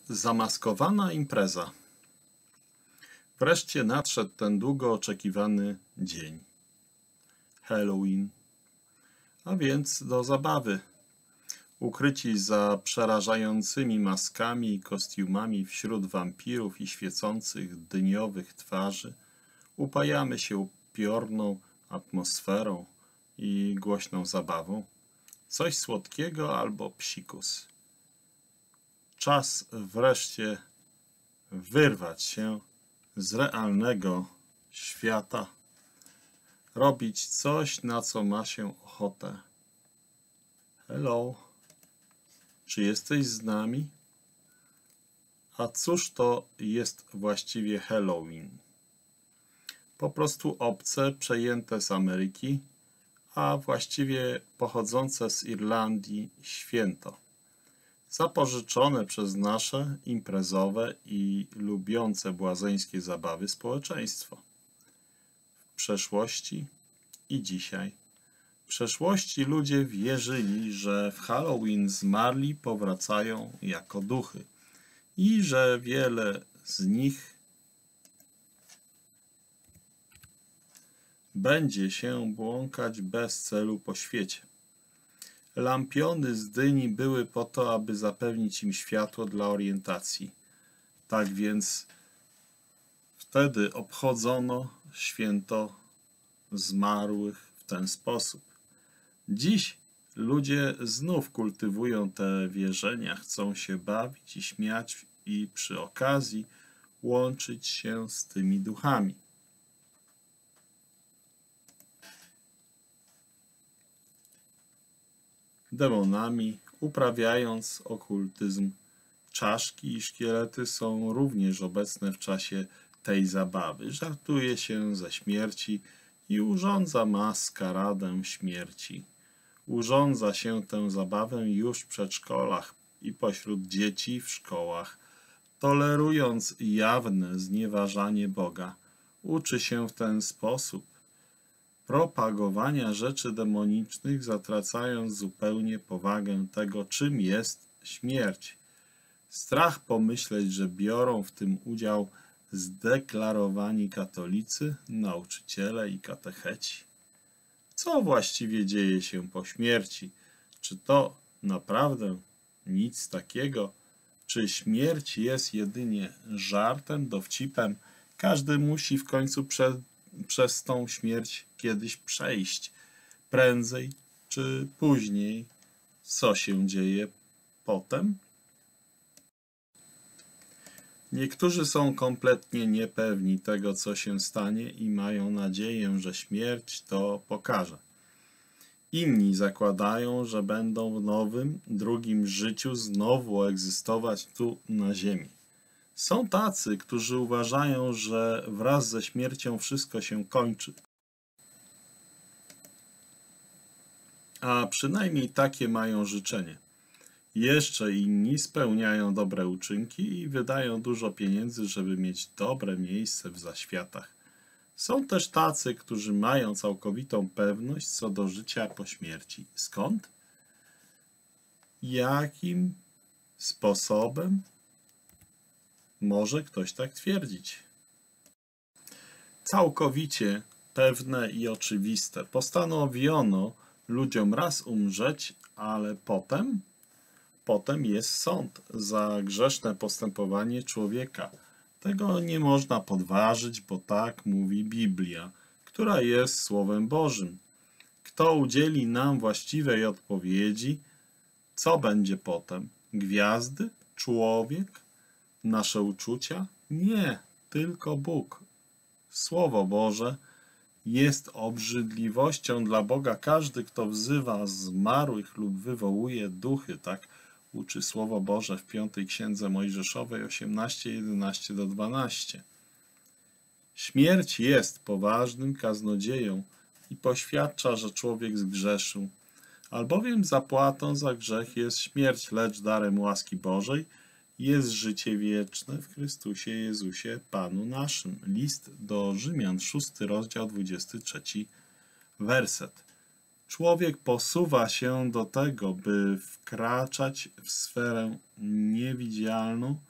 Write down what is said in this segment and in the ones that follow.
Zamaskowana impreza. Wreszcie nadszedł ten długo oczekiwany dzień. Halloween. A więc do zabawy. Ukryci za przerażającymi maskami i kostiumami wśród wampirów i świecących dniowych twarzy, upajamy się upiorną atmosferą i głośną zabawą. Coś słodkiego albo psikus. Czas wreszcie wyrwać się z realnego świata, robić coś, na co ma się ochotę. Hello, czy jesteś z nami? A cóż to jest właściwie Halloween? Po prostu obce, przejęte z Ameryki, a właściwie pochodzące z Irlandii święto. Zapożyczone przez nasze imprezowe i lubiące błazeńskie zabawy społeczeństwo. W przeszłości i dzisiaj. W przeszłości ludzie wierzyli, że w Halloween zmarli powracają jako duchy i że wiele z nich będzie się błąkać bez celu po świecie. Lampiony z dyni były po to, aby zapewnić im światło dla orientacji. Tak więc wtedy obchodzono święto zmarłych w ten sposób. Dziś ludzie znów kultywują te wierzenia, chcą się bawić i śmiać i przy okazji łączyć się z tymi duchami. Demonami, uprawiając okultyzm. Czaszki i szkielety są również obecne w czasie tej zabawy. Żartuje się ze śmierci i urządza maskaradę śmierci. Urządza się tę zabawę już w przedszkolach i pośród dzieci w szkołach, tolerując jawne znieważanie Boga. Uczy się w ten sposób propagowania rzeczy demonicznych, zatracając zupełnie powagę tego, czym jest śmierć. Strach pomyśleć, że biorą w tym udział zdeklarowani katolicy, nauczyciele i katecheci. Co właściwie dzieje się po śmierci? Czy to naprawdę nic takiego? Czy śmierć jest jedynie żartem, dowcipem? Każdy musi w końcu przez tą śmierć kiedyś przejść. Prędzej czy później. Co się dzieje potem? Niektórzy są kompletnie niepewni tego, co się stanie i mają nadzieję, że śmierć to pokaże. Inni zakładają, że będą w nowym, drugim życiu znowu egzystować tu na ziemi. Są tacy, którzy uważają, że wraz ze śmiercią wszystko się kończy. A przynajmniej takie mają życzenie. Jeszcze inni spełniają dobre uczynki i wydają dużo pieniędzy, żeby mieć dobre miejsce w zaświatach. Są też tacy, którzy mają całkowitą pewność co do życia po śmierci. Skąd? Jakim sposobem może ktoś tak twierdzić? Całkowicie pewne i oczywiste. Postanowiono ludziom raz umrzeć, ale potem jest sąd za grzeszne postępowanie człowieka. Tego nie można podważyć, bo tak mówi Biblia, która jest Słowem Bożym. Kto udzieli nam właściwej odpowiedzi, co będzie potem? Gwiazdy? Człowiek? Nasze uczucia? Nie, tylko Bóg. Słowo Boże jest obrzydliwością dla Boga. Każdy, kto wzywa zmarłych lub wywołuje duchy, tak uczy Słowo Boże w 5 Księdze Mojżeszowej 18:11-12. Śmierć jest poważnym kaznodzieją i poświadcza, że człowiek zgrzeszył. Albowiem zapłatą za grzech jest śmierć, lecz darem łaski Bożej jest życie wieczne w Chrystusie Jezusie, Panu naszym. List do Rzymian, 6 rozdział, 23 werset. Człowiek posuwa się do tego, by wkraczać w sferę niewidzialną,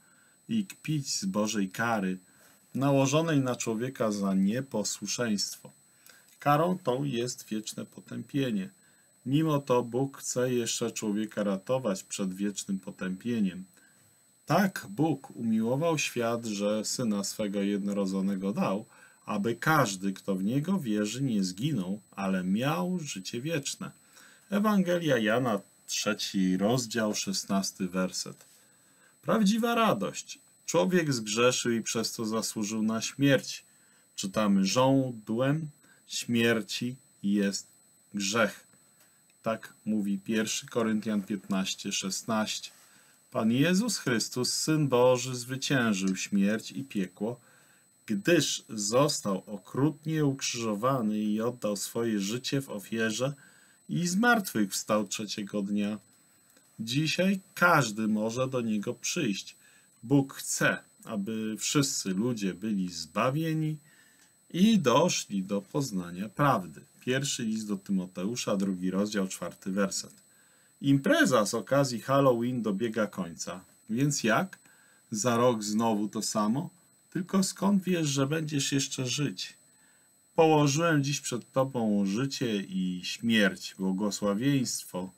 i kpić z Bożej kary nałożonej na człowieka za nieposłuszeństwo. Karą tą jest wieczne potępienie. Mimo to Bóg chce jeszcze człowieka ratować przed wiecznym potępieniem. Tak Bóg umiłował świat, że Syna swego jednorodzonego dał, aby każdy, kto w Niego wierzy, nie zginął, ale miał życie wieczne. Ewangelia Jana, 3 rozdział, 16 werset. Prawdziwa radość. Człowiek zgrzeszył i przez to zasłużył na śmierć. Czytamy, żądłem śmierci jest grzech. Tak mówi 1 Koryntian 15, 16. Pan Jezus Chrystus, Syn Boży, zwyciężył śmierć i piekło, gdyż został okrutnie ukrzyżowany i oddał swoje życie w ofierze i zmartwychwstał trzeciego dnia. Dzisiaj każdy może do Niego przyjść. Bóg chce, aby wszyscy ludzie byli zbawieni i doszli do poznania prawdy. Pierwszy list do Tymoteusza, 2 rozdział, 4 werset. Impreza z okazji Halloween dobiega końca. Więc jak? Za rok znowu to samo? Tylko skąd wiesz, że będziesz jeszcze żyć? Położyłem dziś przed Tobą życie i śmierć, błogosławieństwo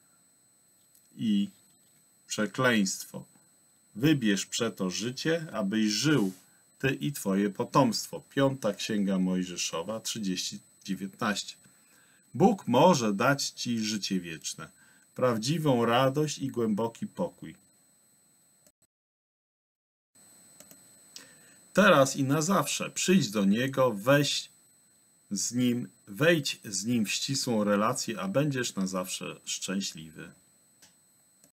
i przekleństwo. Wybierz przeto życie, abyś żył, Ty i Twoje potomstwo. 5 Księga Mojżeszowa, 30:19. Bóg może dać Ci życie wieczne, prawdziwą radość i głęboki pokój. Teraz i na zawsze przyjdź do Niego, wejdź z Nim w ścisłą relację, a będziesz na zawsze szczęśliwy.